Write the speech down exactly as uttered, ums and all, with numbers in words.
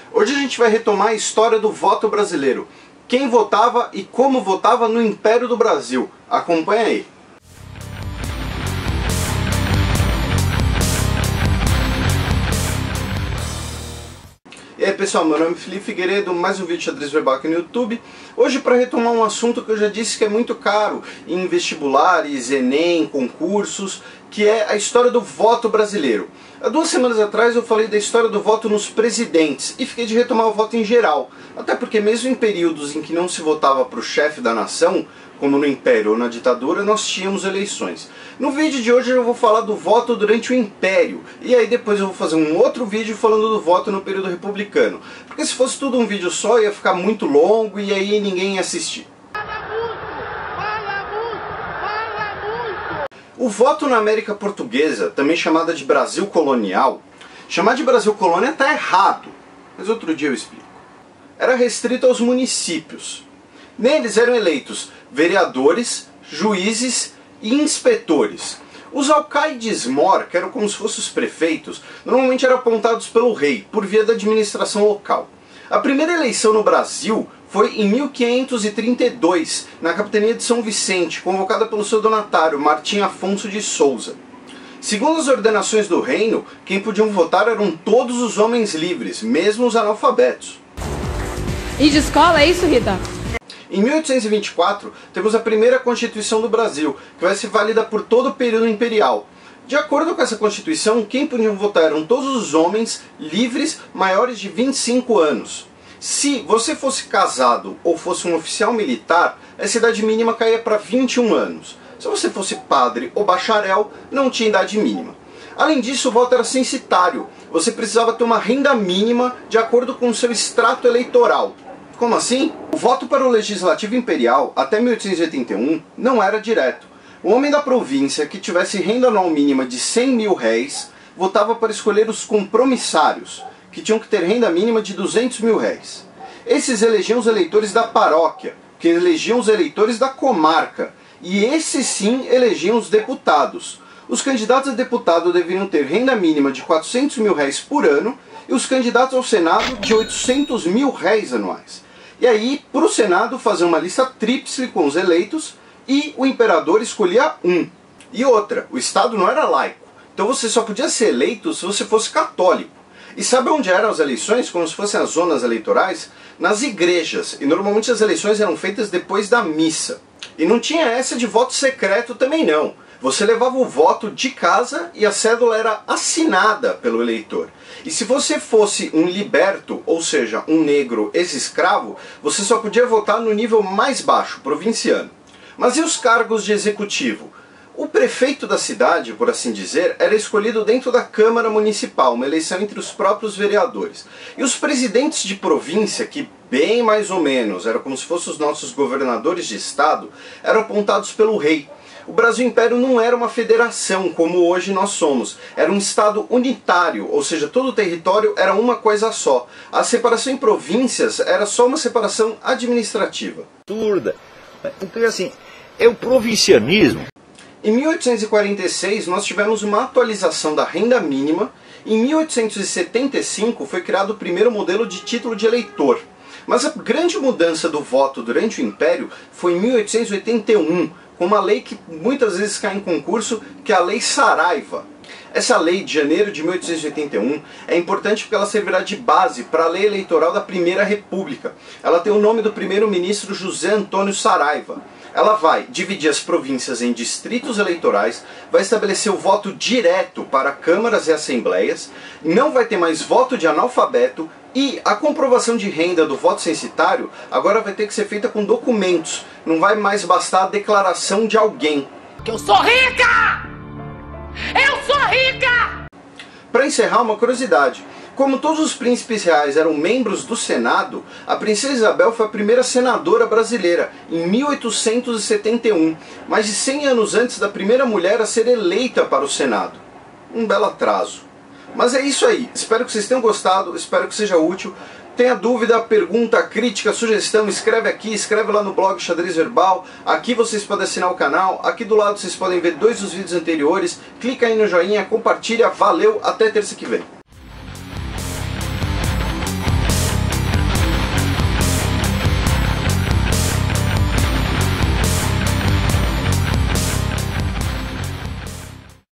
Hoje a gente vai retomar a história do voto brasileiro. Quem votava e como votava no Império do Brasil. Acompanha aí. E aí pessoal, meu nome é Felipe Figueiredo, mais um vídeo de xadrez verbal aqui no YouTube. Hoje para retomar um assunto que eu já disse que é muito caro em vestibulares, Enem, concursos, que é a história do voto brasileiro. Há duas semanas atrás eu falei da história do voto nos presidentes e fiquei de retomar o voto em geral. Até porque mesmo em períodos em que não se votava para o chefe da nação, como no Império ou na ditadura, nós tínhamos eleições. No vídeo de hoje eu vou falar do voto durante o Império, e aí depois eu vou fazer um outro vídeo falando do voto no período republicano. Porque se fosse tudo um vídeo só ia ficar muito longo e aí ninguém ia assistir. O voto na América Portuguesa, também chamada de Brasil Colonial, chamar de Brasil Colônia está errado, mas outro dia eu explico. Era restrito aos municípios. Neles eram eleitos vereadores, juízes e inspetores. Os alcaides-mor, que eram como se fossem os prefeitos, normalmente eram apontados pelo rei, por via da administração local. A primeira eleição no Brasil foi em mil quinhentos e trinta e dois, na capitania de São Vicente, convocada pelo seu donatário, Martim Afonso de Souza. Segundo as ordenações do reino, quem podiam votar eram todos os homens livres, mesmo os analfabetos. E de escola, é isso, Rita? Em mil oitocentos e vinte e quatro, temos a primeira Constituição do Brasil, que vai ser válida por todo o período imperial. De acordo com essa Constituição, quem podia votar eram todos os homens livres maiores de vinte e cinco anos. Se você fosse casado ou fosse um oficial militar, essa idade mínima caía para vinte e um anos. Se você fosse padre ou bacharel, não tinha idade mínima. Além disso, o voto era censitário. Você precisava ter uma renda mínima de acordo com o seu extrato eleitoral. Como assim? O voto para o Legislativo Imperial, até mil oitocentos e oitenta e um, não era direto. O homem da província que tivesse renda anual mínima de cem mil réis, votava para escolher os compromissários, que tinham que ter renda mínima de duzentos mil réis. Esses elegiam os eleitores da paróquia, que elegiam os eleitores da comarca, e esses sim elegiam os deputados. Os candidatos a deputado deveriam ter renda mínima de quatrocentos mil réis por ano, e os candidatos ao Senado de oitocentos mil réis anuais. E aí, para o Senado, fazer uma lista tríplice com os eleitos, e o imperador escolhia um. E outra, o Estado não era laico, então você só podia ser eleito se você fosse católico. E sabe onde eram as eleições, como se fossem as zonas eleitorais? Nas igrejas, e normalmente as eleições eram feitas depois da missa. E não tinha essa de voto secreto também não. Você levava o voto de casa e a cédula era assinada pelo eleitor. E se você fosse um liberto, ou seja, um negro ex-escravo, você só podia votar no nível mais baixo, provinciano. Mas e os cargos de executivo? O prefeito da cidade, por assim dizer, era escolhido dentro da Câmara Municipal, uma eleição entre os próprios vereadores. E os presidentes de província, que bem mais ou menos eram como se fossem os nossos governadores de estado, eram apontados pelo rei. O Brasil Império não era uma federação, como hoje nós somos. Era um estado unitário, ou seja, todo o território era uma coisa só. A separação em províncias era só uma separação administrativa. Absurda. Então, assim, é o provincianismo. Em mil oitocentos e quarenta e seis, nós tivemos uma atualização da renda mínima. Em mil oitocentos e setenta e cinco, foi criado o primeiro modelo de título de eleitor. Mas a grande mudança do voto durante o Império foi em mil oitocentos e oitenta e um, com uma lei que muitas vezes cai em concurso, que é a Lei Saraiva. Essa lei de janeiro de mil oitocentos e oitenta e um é importante porque ela servirá de base para a lei eleitoral da Primeira República. Ela tem o nome do primeiro-ministro José Antônio Saraiva. Ela vai dividir as províncias em distritos eleitorais, vai estabelecer o voto direto para câmaras e assembleias, não vai ter mais voto de analfabeto, e a comprovação de renda do voto censitário agora vai ter que ser feita com documentos. Não vai mais bastar a declaração de alguém. Que eu sou rica! Eu sou rica! Para encerrar, uma curiosidade. Como todos os príncipes reais eram membros do Senado, a princesa Isabel foi a primeira senadora brasileira, em mil oitocentos e setenta e um, mais de cem anos antes da primeira mulher a ser eleita para o Senado. Um belo atraso. Mas é isso aí, espero que vocês tenham gostado, espero que seja útil. Tenha dúvida, pergunta, crítica, sugestão, escreve aqui, escreve lá no blog Xadrez Verbal. Aqui vocês podem assinar o canal, aqui do lado vocês podem ver dois dos vídeos anteriores. Clica aí no joinha, compartilha, valeu, até terça que vem.